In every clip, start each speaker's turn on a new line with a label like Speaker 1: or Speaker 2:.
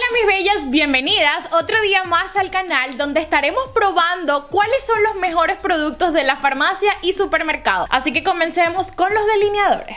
Speaker 1: mis bellas, bienvenidas otro día más al canal donde estaremos probando cuáles son los mejores productos de la farmacia y supermercado. Así que comencemos con los delineadores.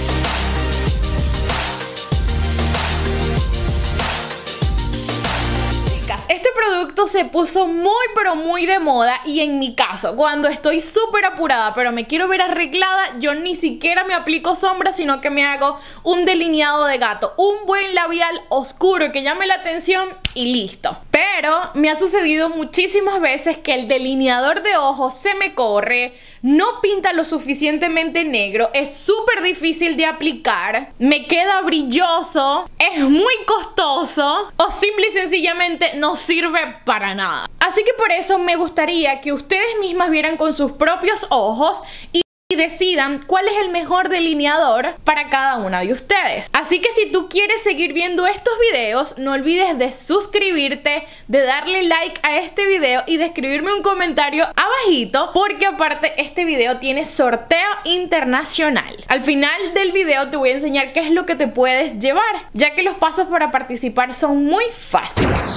Speaker 1: Este producto se puso muy pero muy de moda y en mi caso, cuando estoy súper apurada pero me quiero ver arreglada, yo ni siquiera me aplico sombra, sino que me hago un delineado de gato, un buen labial oscuro que llame la atención y listo. Pero me ha sucedido muchísimas veces que el delineador de ojos se me corre, no pinta lo suficientemente negro, es súper difícil de aplicar, me queda brilloso, es muy costoso o simple y sencillamente no sirve para nada. Así que por eso me gustaría que ustedes mismas vieran con sus propios ojos y decidan cuál es el mejor delineador para cada una de ustedes. Así que si tú quieres seguir viendo estos videos, no olvides de suscribirte, de darle like a este video y de escribirme un comentario abajito, porque aparte este video tiene sorteo internacional. Al final del video te voy a enseñar qué es lo que te puedes llevar, ya que los pasos para participar son muy fáciles.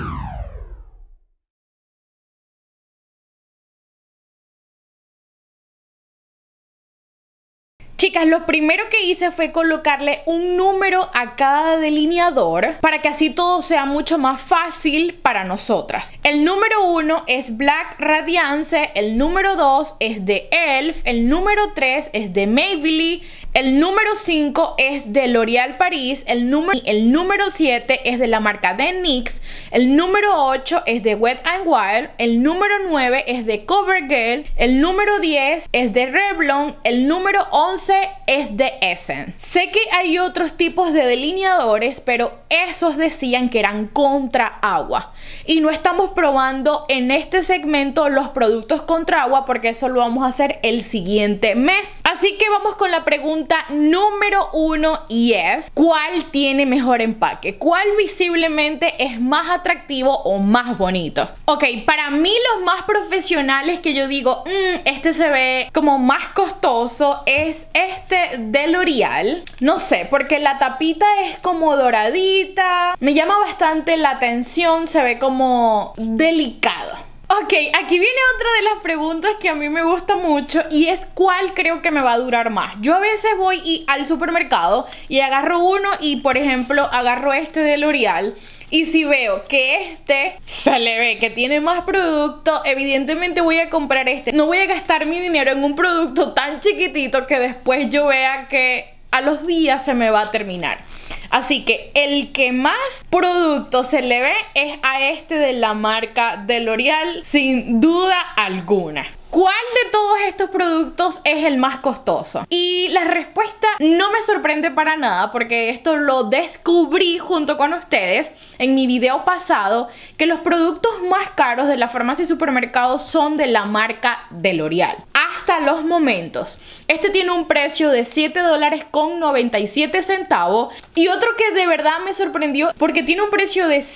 Speaker 1: Chicas, lo primero que hice fue colocarle un número a cada delineador para que así todo sea mucho más fácil para nosotras. El número 1 es Black Radiance, el número 2 es de ELF, el número 3 es de Maybelline, el número 5 es de L'Oréal Paris, el número 7 es de la marca de NYX, el número 8 es de Wet n Wild, el número 9 es de CoverGirl, el número 10 es de Revlon, el número 11 es de Essence. Sé que hay otros tipos de delineadores, pero esos decían que eran contra agua y no estamos probando en este segmento los productos contra agua porque eso lo vamos a hacer el siguiente mes. Así que vamos con la pregunta número 1 y es: ¿cuál tiene mejor empaque? ¿Cuál visiblemente es más atractivo o más bonito? Ok, para mí los más profesionales que yo digo, este se ve como más costoso, es este de L'Oréal. No sé, porque la tapita es como doradita, me llama bastante la atención, se ve como delicado. Ok, aquí viene otra de las preguntas que a mí me gusta mucho y es ¿cuál creo que me va a durar más? Yo a veces voy al supermercado y agarro uno y, por ejemplo, agarro este de L'Oréal y si veo que este se le ve que tiene más producto, evidentemente voy a comprar este. No voy a gastar mi dinero en un producto tan chiquitito que después yo vea que a los días se me va a terminar. Así que el que más producto se le ve es a este de la marca de L'Oréal, sin duda alguna. ¿Cuál de todos estos productos es el más costoso? Y la respuesta no me sorprende para nada, porque esto lo descubrí junto con ustedes en mi video pasado, que los productos más caros de la farmacia y supermercados son de la marca de L'Oréal. Hasta los momentos. Este tiene un precio de $7.97 y otro que de verdad me sorprendió porque tiene un precio de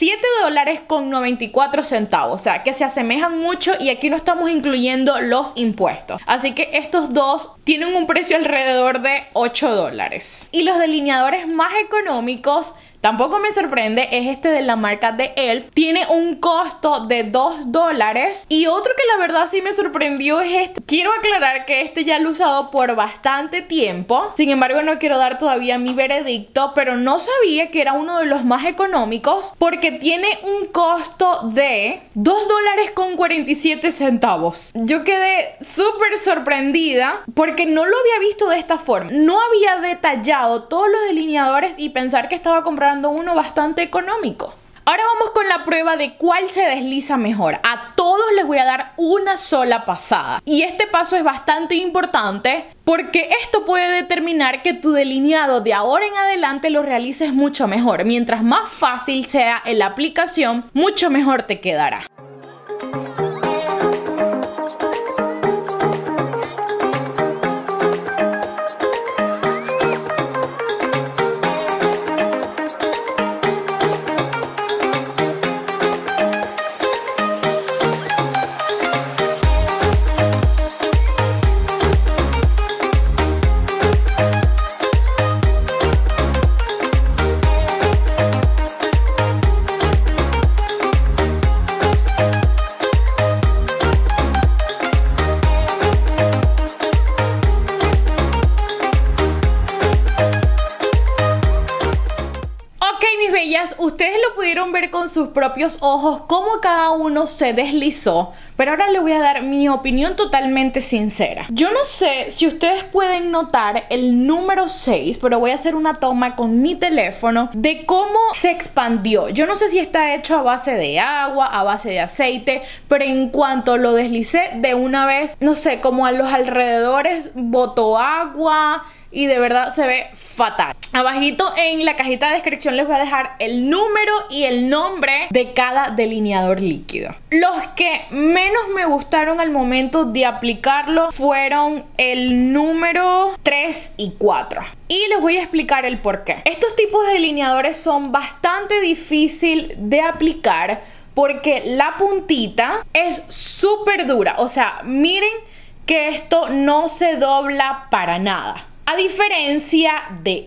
Speaker 1: $7.94, o sea que se asemejan mucho y aquí no estamos incluyendo los impuestos. Así que estos dos tienen un precio alrededor de $8. Y los delineadores más económicos, tampoco me sorprende, es este de la marca de ELF. Tiene un costo de $2. Y otro que la verdad sí me sorprendió es este. Quiero aclarar que este ya lo he usado por bastante tiempo. Sin embargo, no quiero dar todavía mi veredicto, pero no sabía que era uno de los más económicos porque tiene un costo de $2.47. Yo quedé súper sorprendida porque no lo había visto de esta forma. No había detallado todos los delineadores y pensar que estaba comprando uno bastante económico. Ahora vamos con la prueba de cuál se desliza mejor. A todos les voy a dar una sola pasada. Y este paso es bastante importante porque esto puede determinar que tu delineado de ahora en adelante lo realices mucho mejor. Mientras más fácil sea en la aplicación, mucho mejor te quedará. bellas, ustedes lo pudieron ver con sus propios ojos cómo cada uno se deslizó, pero ahora les voy a dar mi opinión totalmente sincera. Yo no sé si ustedes pueden notar el número 6, pero voy a hacer una toma con mi teléfono de cómo se expandió. Yo no sé si está hecho a base de agua, a base de aceite, pero en cuanto lo deslicé de una vez, no sé, como a los alrededores botó agua y de verdad se ve fatal. Abajito en la cajita de descripción les voy a dejar el número y el nombre de cada delineador líquido. Los que menos me gustaron al momento de aplicarlo fueron el número 3 y 4. Y les voy a explicar el por qué. Estos tipos de delineadores son bastante difíciles de aplicar porque la puntita es súper dura. O sea, miren que esto no se dobla para nada. A diferencia de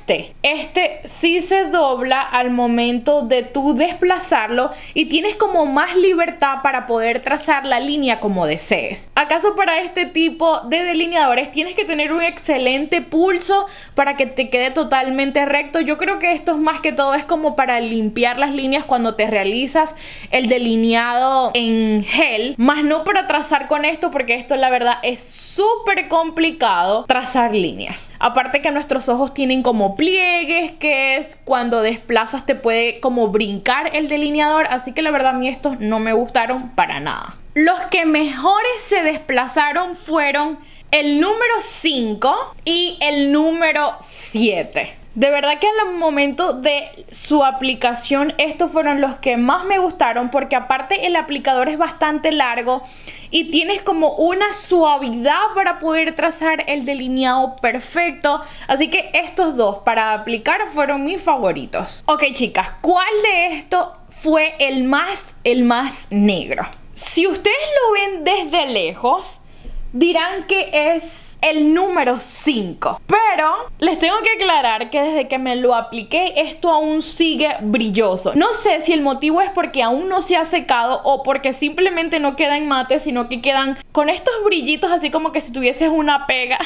Speaker 1: este sí se dobla al momento de tú desplazarlo y tienes como más libertad para poder trazar la línea como desees. ¿Acaso para este tipo de delineadores tienes que tener un excelente pulso para que te quede totalmente recto? Yo creo que esto es más que todo es como para limpiar las líneas cuando te realizas el delineado en gel, más no para trazar con esto, porque esto la verdad es súper complicado trazar líneas. Aparte que nuestros ojos tienen como pliegues, que es cuando desplazas te puede como brincar el delineador, así que la verdad a mí estos no me gustaron para nada. Los que mejores se desplazaron fueron el número 5 y el número 7. De verdad que al momento de su aplicación estos fueron los que más me gustaron, porque aparte el aplicador es bastante largo y tienes como una suavidad para poder trazar el delineado perfecto. Así que estos dos para aplicar fueron mis favoritos. Ok, chicas, ¿cuál de estos fue el más negro? Si ustedes lo ven desde lejos, dirán que es el número 5, pero les tengo que aclarar que desde que me lo apliqué esto aún sigue brilloso. No sé si el motivo es porque aún no se ha secado o porque simplemente no queda en mate, sino que quedan con estos brillitos así como que si tuvieses una pega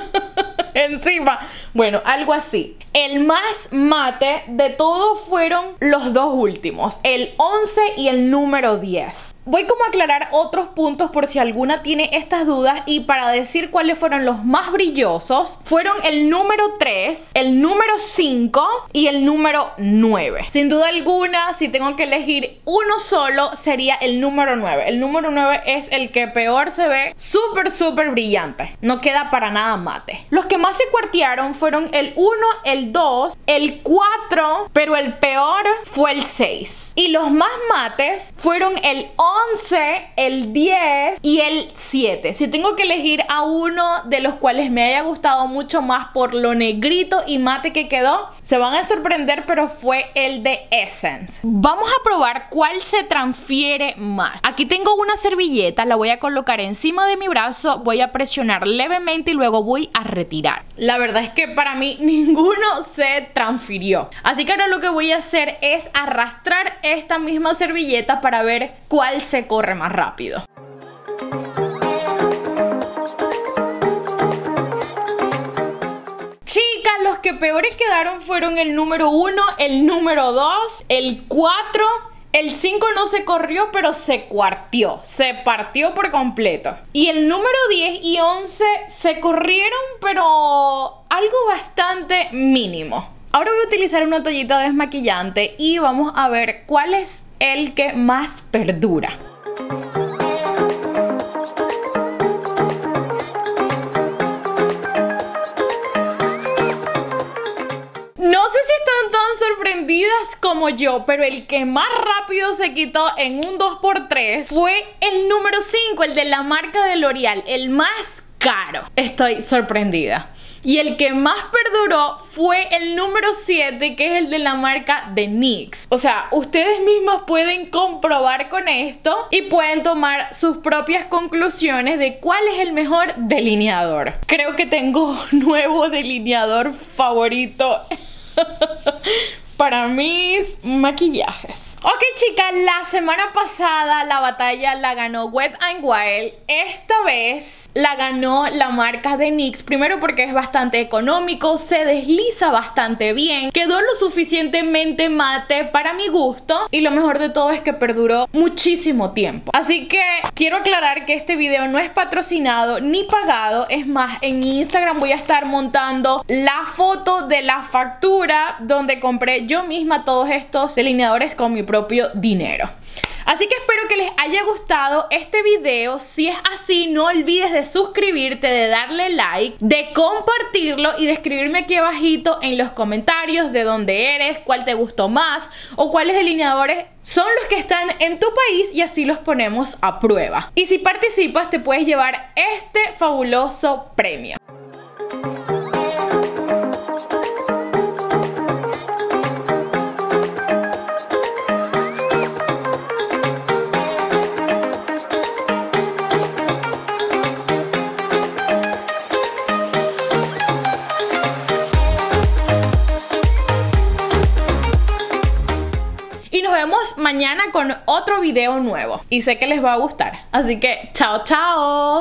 Speaker 1: encima. Bueno, algo así. El más mate de todos fueron los dos últimos, el 11 y el número 10. Voy como a aclarar otros puntos por si alguna tiene estas dudas, y para decir cuáles fueron los más brillosos fueron el número 3, el número 5 y el número 9. Sin duda alguna, si tengo que elegir uno solo, sería el número 9. El número 9 es el que peor se ve, súper brillante. No queda para nada mate. Los que más se cuartearon fueron el 1, el 2, el 4, pero el peor fue el 6. Y los más mates fueron el 11, el 10 y el 7. Si tengo que elegir a uno de los cuales me haya gustado mucho más por lo negrito y mate que quedó, se van a sorprender, pero fue el de Essence. Vamos a probar cuál se transfiere más. Aquí tengo una servilleta, la voy a colocar encima de mi brazo, voy a presionar levemente y luego voy a retirar. La verdad es que para mí ninguno se transfirió. Así que ahora lo que voy a hacer es arrastrar esta misma servilleta para ver cuál se corre más rápido. Chicas, los que peores quedaron fueron el número 1, el número 2, el 4, el 5 no se corrió, pero se cuarteó, se partió por completo. Y el número 10 y 11 se corrieron, pero algo bastante mínimo. Ahora voy a utilizar una toallita desmaquillante y vamos a ver cuál es el que más perdura. No sé si están tan sorprendidas como yo, pero el que más rápido se quitó en un 2x3 fue el número 5, el de la marca de L'Oreal, el más caro. Estoy sorprendida. Y el que más perduró fue el número 7, que es el de la marca de NYX. O sea, ustedes mismos pueden comprobar con esto y pueden tomar sus propias conclusiones de cuál es el mejor delineador. Creo que tengo nuevo delineador favorito para mis maquillajes. Ok, chicas, la semana pasada la batalla la ganó Wet n Wild. Esta vez la ganó la marca de NYX. Primero porque es bastante económico, se desliza bastante bien, quedó lo suficientemente mate para mi gusto y lo mejor de todo es que perduró muchísimo tiempo. Así que quiero aclarar que este video no es patrocinado ni pagado. Es más, en mi Instagram voy a estar montando la foto de la factura donde compré yo misma todos estos delineadores con mi propio dinero. Así que espero que les haya gustado este video. Si es así, no olvides de suscribirte, de darle like, de compartirlo y de escribirme aquí abajito en los comentarios de dónde eres, cuál te gustó más o cuáles delineadores son los que están en tu país y así los ponemos a prueba. Y si participas te puedes llevar este fabuloso premio. Y nos vemos mañana con otro video nuevo. Y sé que les va a gustar. Así que, chao, chao.